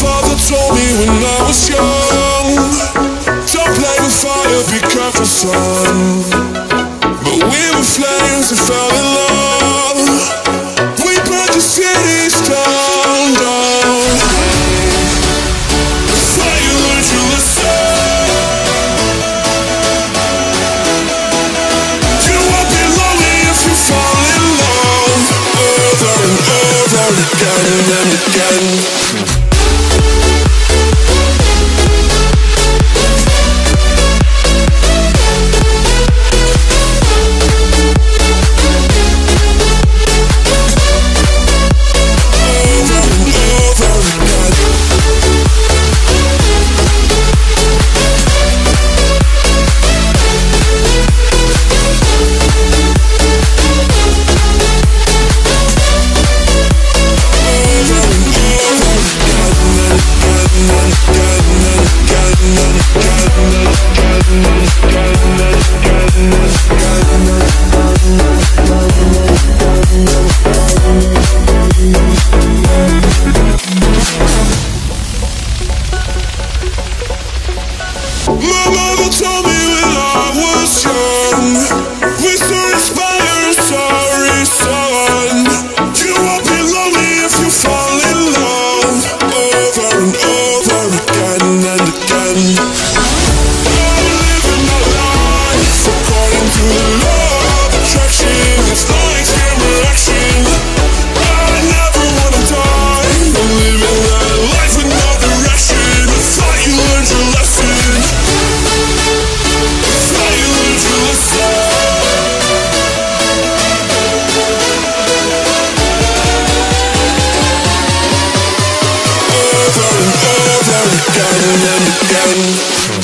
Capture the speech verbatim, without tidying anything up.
father told me when I was young, don't play with fire, be careful, son. But we were flames and fell in love. We burned the cities down, down. That's why you learned your lesson. You won't be lonely if you fall in love over and over again and again. My mother told me when I was young, we still inspire, sorry son. You won't be lonely if you fall in love over and over again and again. I'm living my life according to the law of attraction. It's like camera action. I never wanna die. I'm living that life with no direction. I thought you learned your lesson. Over and over again and again.